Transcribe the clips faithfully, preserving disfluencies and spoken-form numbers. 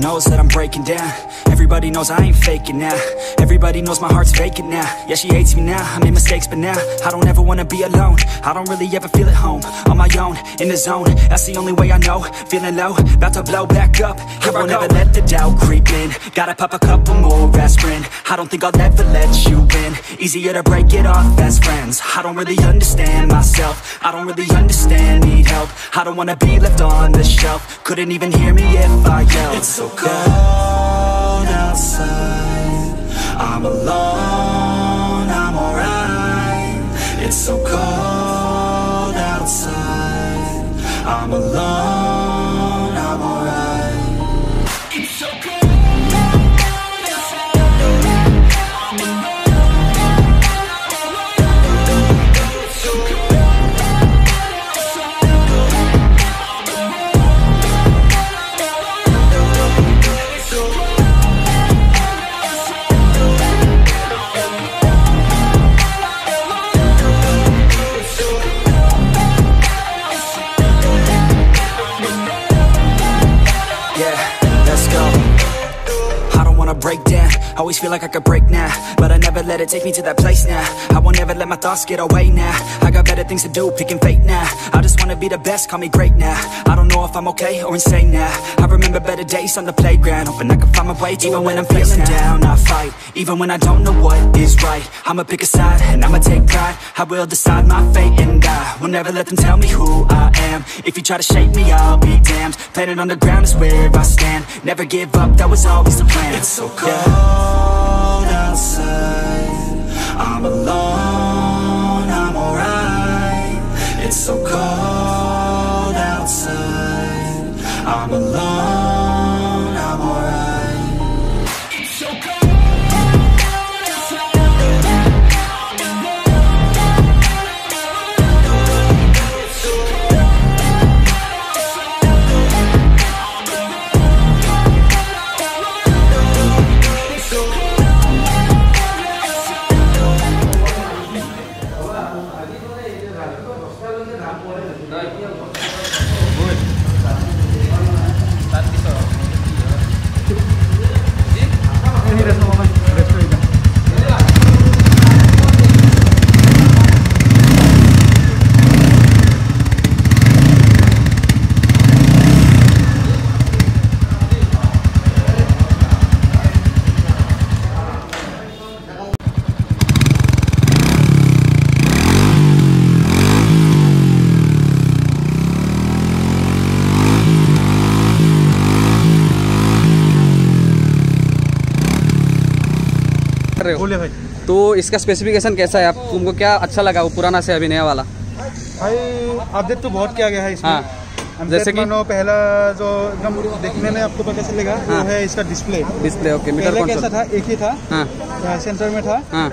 knows that I'm breaking down. Everybody knows I ain't faking now. Everybody knows my heart's vacant now. Yeah, she hates me now, I made mistakes, but now I don't ever wanna be alone. I don't really ever feel at home. On my own, in the zone, that's the only way I know. Feeling low, about to blow back up. I won't ever let the doubt creep in. Gotta pop a couple more aspirin. I don't think I'll ever let you in. Easier to break it off as friends. I don't really understand myself. I don't really understand, need help. I don't wanna be left on the shelf. Couldn't even hear me if I yelled. It's so cold outside, I'm alone, I'm alright. It's so cold outside, I'm alone, I'm alright. It's so cold. Break down, always feel like I could break now, but I never let it take me to that place now. I won't ever let my thoughts get away now. I got better things to do, picking fate now. I just wanna be the best, call me great now. I don't know if I'm okay or insane now. I remember better days on the playground, hoping I can find my way. Even when I'm feeling down, I fight. Even when I don't know what is right, I'ma pick a side and I'ma take pride. I will decide my fate and I will never let them tell me who I am. If you try to shape me, I'll be damned. Planet on the ground is where I stand. Never give up, that was always the plan. It's so cold outside, I'm alone, I'm alright. It's so cold outside, I'm alone, I'm alright. It's so cold. बोले भाई। तो इसका specification कैसा है, आप तुमको क्या अच्छा लगा वो पुराना से अभी नया वाला? भाई अपडेट तो बहुत किया गया है इसमें। हाँ। जैसे कि पहला जो एकदम देखने में आपको पता चलेगा हाँ। वो है इसका डिस्प्ले। Display okay. मीटर पहले कैसा था, एक ही था। हाँ। सेंटर में था। हाँ।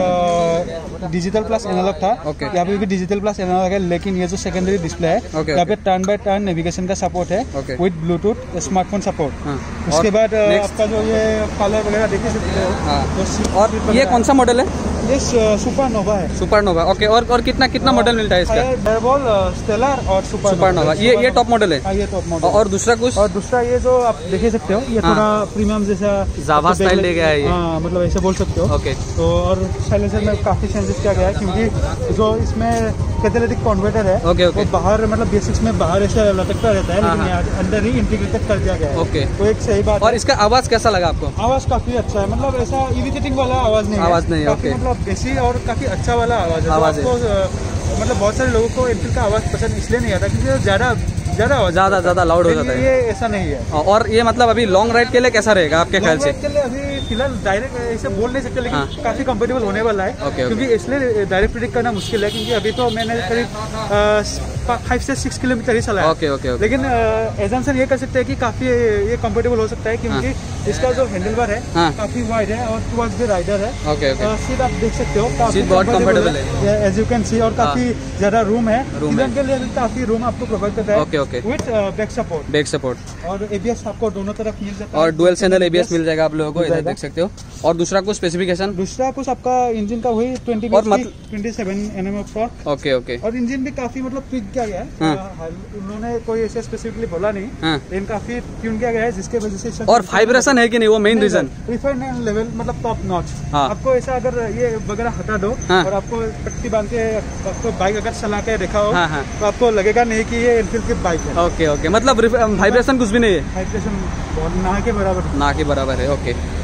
और डिजिटल प्लस एनालॉग था। ओके। यहाँ पे भी डिजिटल प्लस एनालॉग है, लेकिन ये जो सेकेंडरी डिस्प्ले है यहाँ पे टर्न बाय टर्न नेविगेशन का सपोर्ट है विद ब्लूटूथ स्मार्टफोन सपोर्ट। उसके बाद आपका जो ये कलर वगैरह देख सकते हो। और ये कौन सा मॉडल है? ये सुपरनोवा है। Supernova okay. और और कितना कितना मॉडल मिलता है इसका? फायरबॉल, स्टेलर और सुपरनोवा। ये ये टॉप मॉडल है। हाँ, ये टॉप मॉडल। और दूसरा कुछ? और दूसरा ये जो आप देख सकते हो ये हाँ। थोड़ा प्रीमियम जैसा जावा स्टाइल दे गया है ये। हाँ, मतलब ऐसे बोल सकते हो। ओके। तो और साइलेंसर में काफी चेंजेस किया गया है, क्योंकि जो इसमें कैटेलिटिक कन्वर्टर है ओके, ओके। वो बाहर मतलब बेसिक्स में बाहर ऐसा लटकता रहता है, लेकिन यहाँ अंदर ही इंटीग्रेटेड कर दिया गया है। ओके। तो एक सही बात। और इसका आवाज कैसा लगा आपको? आवाज काफी अच्छा है, मतलब ऐसा इरिटेटिंग वाला आवाज नहीं है। आवाज नहीं है। ओके। मतलब बेसी और काफी अच्छा वाला आवाज है। आवाज है। मतलब बहुत सारे लोगों को एनफील्ड का आवाज पसंद इसलिए नहीं आता क्योंकि ज्यादा ज्यादा ज्यादा ज्यादा लाउड हो जाता है। ये ऐसा नहीं है। और ये मतलब अभी लॉन्ग राइड के लिए कैसा रहेगा आपके ख्याल से? के लिए अभी फिलहाल डायरेक्ट ऐसे बोल नहीं सकते, लेकिन हाँ। काफी कंफर्टेबल होने वाला है। ओके, क्योंकि ओके। इसलिए डायरेक्ट प्रेडिक्ट करना मुश्किल है, क्योंकि अभी तो मैंने करीब फाइव से सिक्स किलोमीटर ही चला है। Okay, okay, okay. लेकिन एजम्पशन ये कर सकते हैं कि काफी ये कंफर्टेबल हो सकता है, क्योंकि हाँ। इसका जो हैंडल बार है हाँ। काफी वाइड है और टुवर्ड्स द राइडर है। Okay, okay. सीट आप देख सकते हो, काफी बहुत कंफर्टेबल है एज यू कैन सी, और काफी ज्यादा रूम है। चिल्ड्रन के लिए भी काफी रूम आपको प्रोवाइड करता है। Okay, okay. With back support back support और एबीएस आपको दोनों तरफ मिल जाता है। और डुअल चैनल एबीएस मिल जाएगा आप लोगों को, इधर देख सकते हो। और दूसरा कुछ स्पेसिफिकेशन? दूसरा कुछ आपका इंजन का वही twenty twenty seven NM of torque. Okay, okay. और इंजन भी काफी मतलब ट्विक किया गया है, उन्होंने कोई ऐसे स्पेसिफिकली बोला नहीं, लेकिन काफी ट्यून किया गया है जिसके वजह से। और वाइब्रेशन है कि नहीं, वो मेन रीजन। रिफाइंड लेवल मतलब टॉप नॉच। आपको ऐसा अगर ये वगैरह हटा दो और आपको पट्टी बांध के आपको बाइक अगर चला के देखा हो तो आपको लगेगा नहीं कि ये एनफील्ड की बाइक है। ओके ओके, मतलब वाइब्रेशन कुछ भी नहीं है, वाइब्रेशन ना के बराबर, ना के बराबर है। ओके।